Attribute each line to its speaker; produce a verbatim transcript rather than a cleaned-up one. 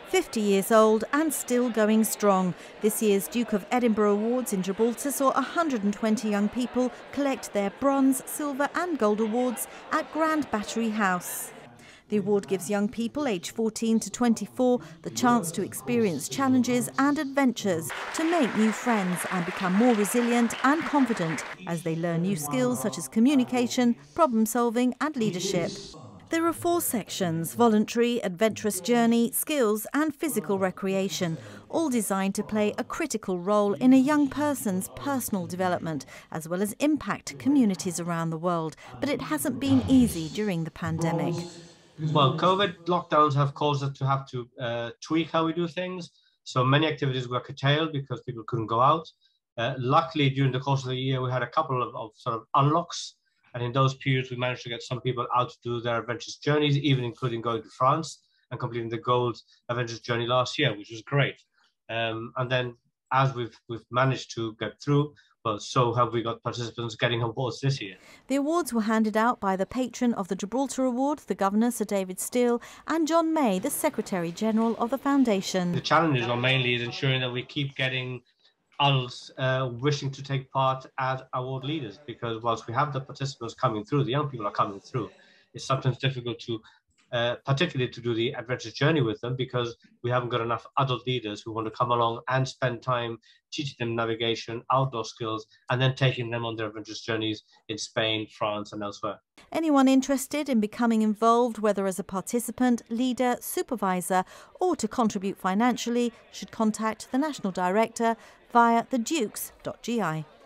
Speaker 1: fifty years old and still going strong. This year's Duke of Edinburgh Awards in Gibraltar saw one hundred twenty young people collect their bronze, silver and gold awards at Grand Battery House. The award gives young people aged fourteen to twenty-four the chance to experience challenges and adventures, to make new friends and become more resilient and confident as they learn new skills such as communication, problem solving and leadership. There are four sections: voluntary, adventurous journey, skills and physical recreation, all designed to play a critical role in a young person's personal development, as well as impact communities around the world. But it hasn't been easy during the pandemic.
Speaker 2: Well, COVID lockdowns have caused us to have to uh, tweak how we do things. So many activities were curtailed because people couldn't go out. Uh, luckily, during the course of the year, we had a couple of, of sort of unlocks. And in those periods, we managed to get some people out to do their adventurous journeys, even including going to France and completing the Gold Adventurous Journey last year, which was great. Um, and then as we've, we've managed to get through, well, so have we got participants getting awards this year.
Speaker 1: The awards were handed out by the patron of the Gibraltar Award, the Governor, Sir David Steele, and John May, the Secretary-General of the Foundation.
Speaker 2: The challenges are mainly is ensuring that we keep getting adults uh, wishing to take part as award leaders, because whilst we have the participants coming through, the young people are coming through, it's sometimes difficult to, uh, particularly to do the adventurous journey with them, because we haven't got enough adult leaders who want to come along and spend time teaching them navigation, outdoor skills, and then taking them on their adventurous journeys in Spain, France and elsewhere.
Speaker 1: Anyone interested in becoming involved, whether as a participant, leader, supervisor or to contribute financially, should contact the National Director via the dukes dot G I.